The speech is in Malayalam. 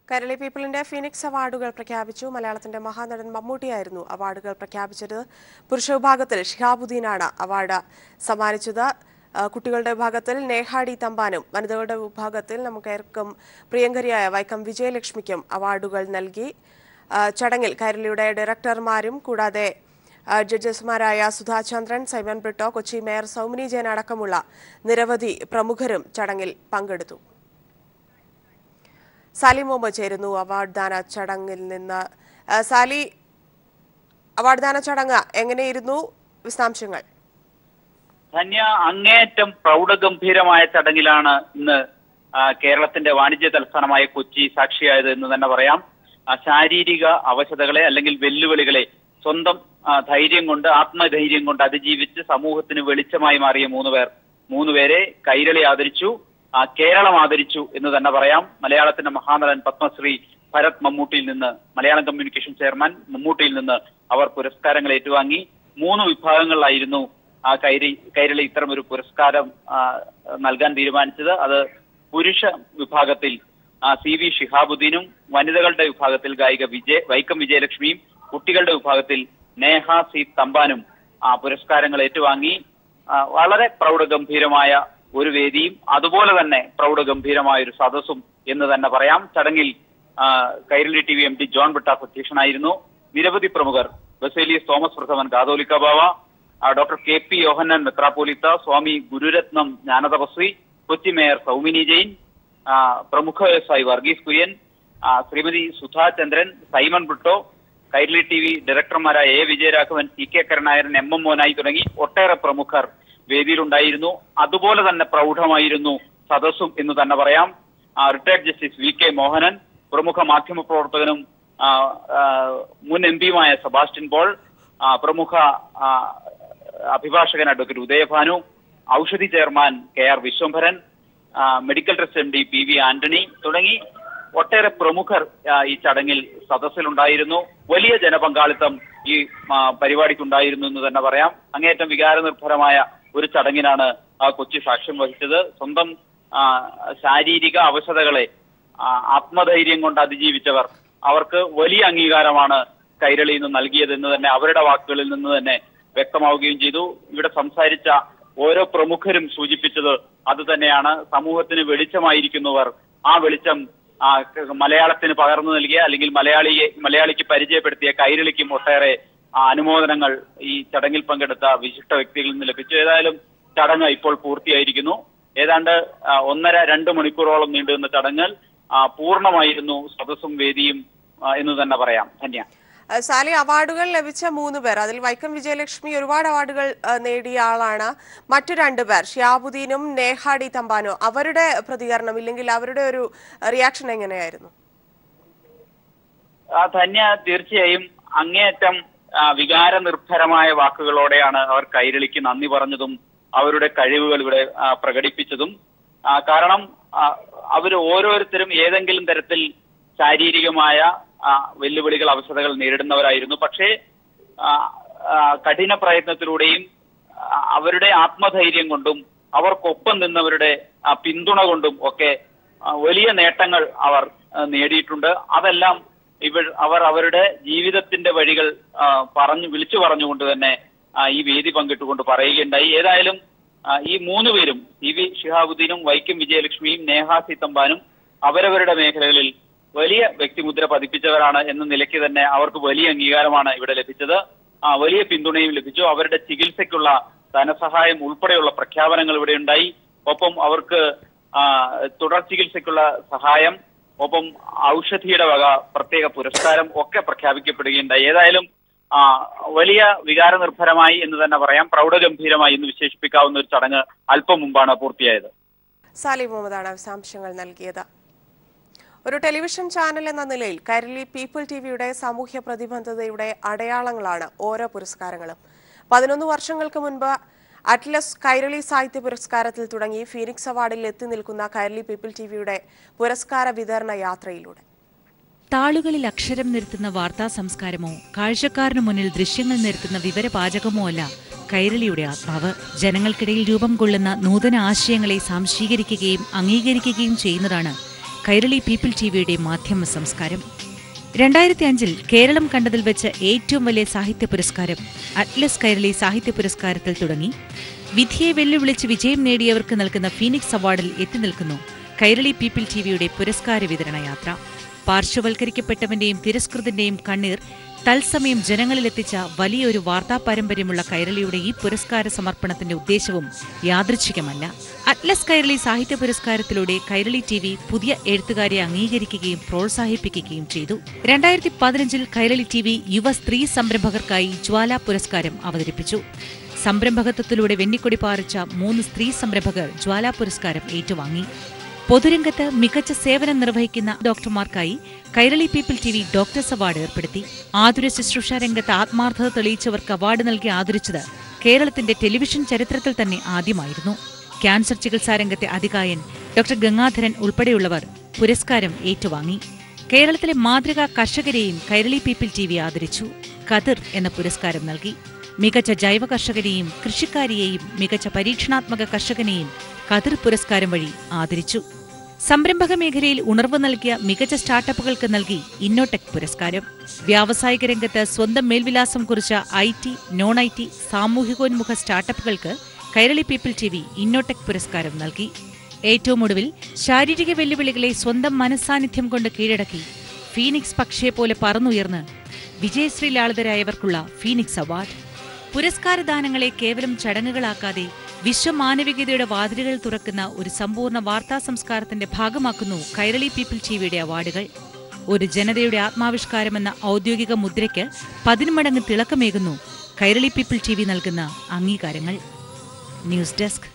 Kairali People in Pheonix awarduകൾ പ്രഖ്യാപിച്ചു. മലയാളത്തിന്റെ മഹാനടൻ മമ്മൂട്ടിയായിരുന്നു അവാർഡുകൾ പ്രഖ്യാപിച്ചത്. പുരുഷ വിഭാഗത്തിൽ ഷിഹാബുദ്ദീനാണ് അവാർഡ് സമ്മാനിച്ചത്. കുട്ടികളുടെ വിഭാഗത്തിൽ നേഹാടി തമ്പാനും വനിതകളുടെ വിഭാഗത്തിൽ നമുക്കേർക്കും പ്രിയങ്കരിയായ വൈക്കം വിജയലക്ഷ്മിക്കും അവാർഡുകൾ നൽകി. ചടങ്ങിൽ കൈരളിയുടെ ഡയറക്ടർമാരും കൂടാതെ ജഡ്ജസ്മാരായ സുധാ ചന്ദ്രൻ, സൈമൺ ബ്രിട്ടോ, കൊച്ചി മേയർ സൗമിനി ജയൻ അടക്കമുള്ള നിരവധി പ്രമുഖരും ചടങ്ങിൽ പങ്കെടുത്തു. സാലി മുഹമ്മദ് ചേരുന്നു അവാർഡ് ദാന ചടങ്ങിൽ നിന്ന്. സാലി, അവാർഡ് ദാന ചടങ്ങ് എങ്ങനെയിരുന്നു? വിശദാംശങ്ങൾ. ധന്യ, അങ്ങേയറ്റം പ്രൗഢഗംഭീരമായ ചടങ്ങിലാണ് ഇന്ന് കേരളത്തിന്റെ വാണിജ്യ തലസ്ഥാനമായ കൊച്ചി സാക്ഷിയായത് എന്ന് തന്നെ പറയാം. ശാരീരിക അവശതകളെ അല്ലെങ്കിൽ വെല്ലുവിളികളെ സ്വന്തം ധൈര്യം കൊണ്ട്, ആത്മധൈര്യം കൊണ്ട് അതിജീവിച്ച് സമൂഹത്തിന് വെളിച്ചമായി മാറിയ മൂന്നുപേരെ കൈരളി ആദരിച്ചു, കേരളം ആദരിച്ചു എന്ന് തന്നെ പറയാം. മലയാളത്തിന്റെ മഹാനടൻ പത്മശ്രീ ഭരത് മമ്മൂട്ടിയിൽ നിന്ന്, മലയാളം കമ്മ്യൂണിക്കേഷൻ ചെയർമാൻ മമ്മൂട്ടിയിൽ നിന്ന് അവർ പുരസ്കാരങ്ങൾ ഏറ്റുവാങ്ങി. 3 വിഭാഗങ്ങളിലായിരുന്നു കൈരളി ഇത്തരമൊരു പുരസ്കാരം നൽകാൻ തീരുമാനിച്ചത്. അത് പുരുഷ വിഭാഗത്തിൽ CV ഷിഹാബുദ്ദീനും, വനിതകളുടെ വിഭാഗത്തിൽ ഗായിക വൈക്കം വിജയലക്ഷ്മിയും, കുട്ടികളുടെ വിഭാഗത്തിൽ നേഹ സി തമ്പാനും പുരസ്കാരങ്ങൾ ഏറ്റുവാങ്ങി. വളരെ പ്രൗഢഗംഭീരമായ ഒരു വേദിയും അതുപോലെ തന്നെ പ്രൗഢഗംഭീരമായ ഒരു സദസ്സും എന്ന് തന്നെ പറയാം. ചടങ്ങിൽ കൈരളി TV MD ജോൺ ബ്രിട്ടാസ് അധ്യക്ഷനായിരുന്നു. നിരവധി പ്രമുഖർ, ബസേലിയസ് തോമസ് പ്രഥമൻ കാതോലിക്ക ബാവ, ഡോക്ടർ KP യോഹന്നാൻ മെത്രാപ്പോലിത്ത, സ്വാമി ഗുരുരത്നം ജ്ഞാനതപസ്വി, കൊച്ചി മേയർ സൗമിനി ജെയിൻ, പ്രമുഖ വ്യവസായി വർഗീസ് കുര്യൻ, ശ്രീമതി സുധാ ചന്ദ്രൻ, സൈമൺ ബ്രിട്ടോ, കൈരളി TV ഡയറക്ടർമാരായ A Vijayaraghavan, CK Karunakaran, MM Monai തുടങ്ങി ഒട്ടേറെ പ്രമുഖർ വേദിയിലുണ്ടായിരുന്നു. അതുപോലെ തന്നെ പ്രൗഢമായിരുന്നു സദസ്സും എന്ന് തന്നെ പറയാം. റിട്ടയർഡ് ജസ്റ്റിസ് VK മോഹനൻ, പ്രമുഖ മാധ്യമ പ്രവർത്തകനും മുൻ MPയുമായ സെബാസ്റ്റ്യൻ പോൾ, പ്രമുഖ അഭിഭാഷകൻ advocate Udayabhanu, Aushadhi chairman KR Vishwambharan, medical trust MD PV Antony തുടങ്ങി ഒട്ടേറെ പ്രമുഖർ ഈ ചടങ്ങിൽ സദസ്സിലുണ്ടായിരുന്നു. വലിയ ജനപങ്കാളിത്തം ഈ പരിപാടിക്കുണ്ടായിരുന്നു എന്ന് തന്നെ പറയാം. അങ്ങേയറ്റം വികാരനിർഭരമായ ഒരു ചടങ്ങിനാണ് കൊച്ചി സാക്ഷ്യം വഹിച്ചത്. സ്വന്തം ശാരീരിക അവശതകളെ ആത്മധൈര്യം കൊണ്ട് അതിജീവിച്ചവർ, അവർക്ക് വലിയ അംഗീകാരമാണ് കൈരളി നിന്ന് നൽകിയതെന്ന് തന്നെ അവരുടെ വാക്കുകളിൽ നിന്ന് തന്നെ വ്യക്തമാവുകയും ചെയ്തു. ഇവിടെ സംസാരിച്ച ഓരോ പ്രമുഖരും സൂചിപ്പിച്ചത് അത് തന്നെയാണ്. സമൂഹത്തിന് വെളിച്ചമായിരിക്കുന്നവർ, ആ വെളിച്ചം മലയാളത്തിന് പകർന്നു നൽകിയ അല്ലെങ്കിൽ മലയാളിക്ക് പരിചയപ്പെടുത്തിയ കൈരളിക്കും ഒട്ടേറെ അനുമോദനങ്ങൾ ഈ ചടങ്ങിൽ പങ്കെടുത്ത വിശിഷ്ട വ്യക്തികളിൽ നിന്ന് ലഭിച്ചു. ഏതായാലും ചടങ്ങ് ഇപ്പോൾ പൂർത്തിയായിരിക്കുന്നു. ഏതാണ്ട് 1.5-2 മണിക്കൂറോളം നീണ്ടുനിന്ന ചടങ്ങ് പൂർണ്ണമായിരുന്നു സദസ്സും വേദിയും എന്ന് തന്നെ പറയാം. ധന്യ. സാലി, അവാർഡുകൾ ലഭിച്ച 3 പേർ, അതിൽ വൈക്കം വിജയലക്ഷ്മി ഒരുപാട് അവാർഡുകൾ നേടിയ ആളാണ്. മറ്റു 2 പേർ ഷിഹാബുദ്ദീനും നേഹാടി തമ്പാനും, അവരുടെ പ്രതികരണം ഇല്ലെങ്കിൽ അവരുടെ ഒരു റിയാക്ഷൻ എങ്ങനെയായിരുന്നു? ധന്യ, തീർച്ചയായും അങ്ങേയറ്റം വികാരനിർഭരമായ വാക്കുകളോടെയാണ് അവർ കൈരളിക്ക് നന്ദി പറഞ്ഞതും അവരുടെ കഴിവുകൾ ഇവിടെ പ്രകടിപ്പിച്ചതും. കാരണം അവർ ഓരോരുത്തരും ഏതെങ്കിലും തരത്തിൽ ശാരീരികമായ വെല്ലുവിളികൾ, അവസ്ഥകൾ നേരിടുന്നവരായിരുന്നു. പക്ഷേ കഠിന പ്രയത്നത്തിലൂടെയും അവരുടെ ആത്മധൈര്യം കൊണ്ടും അവർക്കൊപ്പം നിന്നവരുടെ പിന്തുണ കൊണ്ടും ഒക്കെ വലിയ നേട്ടങ്ങൾ അവർ നേടിയിട്ടുണ്ട്. അതെല്ലാം അവർ അവരുടെ ജീവിതത്തിന്റെ വഴികൾ വിളിച്ചു പറഞ്ഞുകൊണ്ട് തന്നെ ഈ വേദി പങ്കിട്ടുകൊണ്ട് പറയുകയുണ്ടായി. ഏതായാലും ഈ 3 പേരും CV ഷിഹാബുദ്ദീനും വൈക്കം വിജയലക്ഷ്മിയും നേഹ സി തമ്പാനും അവരവരുടെ മേഖലകളിൽ വലിയ വ്യക്തിമുദ്ര പതിപ്പിച്ചവരാണ് എന്ന നിലയ്ക്ക് തന്നെ അവർക്ക് വലിയ അംഗീകാരമാണ് ഇവിടെ ലഭിച്ചത്. വലിയ പിന്തുണയും ലഭിച്ചു. അവരുടെ ചികിത്സയ്ക്കുള്ള ധനസഹായം ഉൾപ്പെടെയുള്ള പ്രഖ്യാപനങ്ങൾ ഇവിടെ ഉണ്ടായി. ഒപ്പം അവർക്ക് തുടർ ചികിത്സയ്ക്കുള്ള സഹായം, ഒപ്പം ഔഷധിയുടെ വക പ്രത്യേക പുരസ്കാരം ഒക്കെ പ്രഖ്യാപിക്കപ്പെടുകയുണ്ടായി. ഏതായാലും വലിയ വികാരനിർഭരമായി എന്ന് തന്നെ പറയാം, പ്രൗഢഗംഭീരമായി എന്ന് വിശേഷിപ്പിക്കാവുന്ന ഒരു ചടങ്ങ് അല്പം മുമ്പാണ് പൂർത്തിയായത്. സാലി മുഹമ്മദാണ് വിശദാംശങ്ങൾ നൽകിയത്. ഒരു ടെലിവിഷൻ ചാനൽ എന്ന നിലയിൽ കൈരളി പീപ്പിൾ TVയുടെ സാമൂഹ്യ പ്രതിബദ്ധതയുടെ അടയാളങ്ങളാണ് ഓരോ പുരസ്കാരങ്ങളും. 11 വർഷങ്ങൾക്ക് മുൻപ് അറ്റ്ലസ് കൈരളി സാഹിത്യ പുരസ്കാരത്തിൽ തുടങ്ങി ഫീനിക്സ് അവാർഡിൽ എത്തി നിൽക്കുന്ന കൈരളി പീപ്പിൾ TVയുടെ പുരസ്കാര വിതരണ യാത്രയിലൂടെ താളുകളിൽ അക്ഷരം നിരത്തുന്ന വാർത്താ സംസ്കാരമോ കാഴ്ചക്കാരനു മുന്നിൽ ദൃശ്യങ്ങൾ നിരത്തുന്ന വിവരപാചകമോ അല്ല കൈരളിയുടെ ആത്മാവ്. ജനങ്ങൾക്കിടയിൽ രൂപം കൊള്ളുന്ന നൂതന ആശയങ്ങളെ സംശീകരിക്കുകയും അംഗീകരിക്കുകയും ചെയ്യുന്നതാണ് കൈരളി പീപ്പിൾ ടിവിയുടെ മാധ്യമ സംസ്കാരം. 2005 കേരളം കണ്ടതിൽ വെച്ച് ഏറ്റവും വലിയ സാഹിത്യ പുരസ്കാരം അറ്റ്ലസ് കൈരളി സാഹിത്യ പുരസ്കാരത്തിൽ തുടങ്ങി വിധിയെ വെല്ലുവിളിച്ച് വിജയം നേടിയവർക്ക് നൽകുന്ന ഫീനിക്സ് അവാർഡിൽ എത്തി നിൽക്കുന്നു കൈരളി പീപ്പിൾ ടിവിയുടെ പുരസ്കാര വിതരണ യാത്ര. പാർശ്വവൽക്കരിക്കപ്പെട്ടവന്റെയും തിരസ്കൃതന്റെയും കണ്ണീർ തത്സമയം ജനങ്ങളിലെത്തിച്ച വലിയൊരു വാർത്താ പാരമ്പര്യമുള്ള കൈരളിയുടെ ഈ പുരസ്കാര സമർപ്പണത്തിന്റെ ഉദ്ദേശവും യാദൃച്ഛികമല്ല. അറ്റ്ലസ് കൈരളി സാഹിത്യ പുരസ്കാരത്തിലൂടെ കൈരളി ടിവി പുതിയ എഴുത്തുകാരെ അംഗീകരിക്കുകയും പ്രോത്സാഹിപ്പിക്കുകയും ചെയ്തു. 2015 കൈരളി ടിവി യുവ സ്ത്രീ സംരംഭകർക്കായി ജ്വാല പുരസ്കാരം അവതരിപ്പിച്ചു. സംരംഭകത്വത്തിലൂടെ വെന്നിക്കൊടി പാറിച്ച 3 സ്ത്രീ സംരംഭകർ ജ്വാല പുരസ്കാരം ഏറ്റുവാങ്ങി. പൊതുരംഗത്ത് മികച്ച സേവനം നിർവഹിക്കുന്ന ഡോക്ടർമാർക്കായി Kairali people TV doctors award ഏർപ്പെടുത്തി. ആതുര ശുശ്രൂഷ രംഗത്ത് ആത്മാർത്ഥത തെളിയിച്ചവർക്ക് അവാർഡ് നൽകി ആദരിച്ചത് കേരളത്തിന്റെ ടെലിവിഷൻ ചരിത്രത്തിൽ തന്നെ ആദ്യമായിരുന്നു. ക്യാൻസർ ചികിത്സാ രംഗത്തെ അതികായൻ ഡോക്ടർ ഗംഗാധരൻ ഉൾപ്പെടെയുള്ളവർ പുരസ്കാരം ഏറ്റുവാങ്ങി. കേരളത്തിലെ മാതൃകാ കർഷകരെയും കൈരളി പീപ്പിൾ ടിവി ആദരിച്ചു. കതിർ എന്ന പുരസ്കാരം നൽകി. മികച്ച ജൈവ കർഷകരെയും കൃഷിക്കാരിയെയും മികച്ച പരീക്ഷണാത്മക കർഷകനെയും കതിർ പുരസ്കാരം വഴി ആദരിച്ചു. സംരംഭക മേഖലയിൽ ഉണർവ് നൽകിയ മികച്ച സ്റ്റാർട്ടപ്പുകൾക്ക് നൽകി ഇന്നോടെക് പുരസ്കാരം. വ്യാവസായിക രംഗത്ത് സ്വന്തം മേൽവിലാസം കുറിച്ച IT, നോൺ IT, സാമൂഹികോന്മുഖ സ്റ്റാർട്ടപ്പുകൾക്ക് കൈരളി പീപ്പിൾ ടിവി ഇന്നോടെക് പുരസ്കാരം നൽകി. ഏറ്റവും ഒടുവിൽ ശാരീരിക വെല്ലുവിളികളെ സ്വന്തം മനസ്സാന്നിധ്യം കൊണ്ട് കീഴടക്കി ഫീനിക്സ് പക്ഷിയെപ്പോലെ പറന്നുയർന്ന് വിജയശ്രീ ലാളിതരായവർക്കുള്ള ഫീനിക്സ് അവാർഡ്. പുരസ്കാരദാനങ്ങളെ കേവലം ചടങ്ങുകളാക്കാതെ വിശ്വമാനവികതയുടെ വാതിലുകൾ തുറക്കുന്ന ഒരു സമ്പൂർണ്ണ വാർത്താ സംസ്കാരത്തിന്റെ ഭാഗമാക്കുന്നു കൈരളി പീപ്പിൾ ടിവിയുടെ അവാർഡുകൾ. ഒരു ജനതയുടെ ആത്മാവിഷ്കാരമെന്ന ഔദ്യോഗിക മുദ്രയ്ക്ക് 10 മടങ്ങ് തിളക്കമേകുന്നു കൈരളി പീപ്പിൾ ടിവി നൽകുന്ന അംഗീകാരങ്ങൾ. News desk.